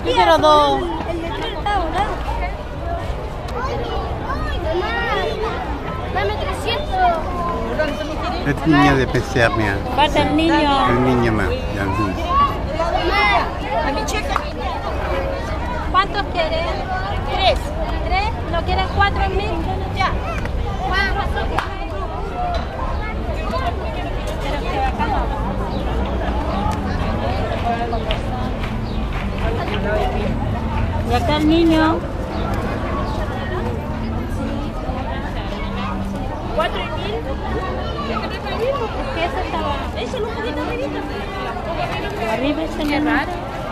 Yo quiero dos. El de 30 horas. Dame 300. Es niña de PCR, mira. Falta el niño. El niño más. Ya, el niño. ¿Cuántos quieren? 3. ¿3? ¿No quieren 4.000? Ya. Y acá el niño. 4.000. ¿Qué eso estaba? Eso no un poquito arribita. Arriba ese Qué niño. raro.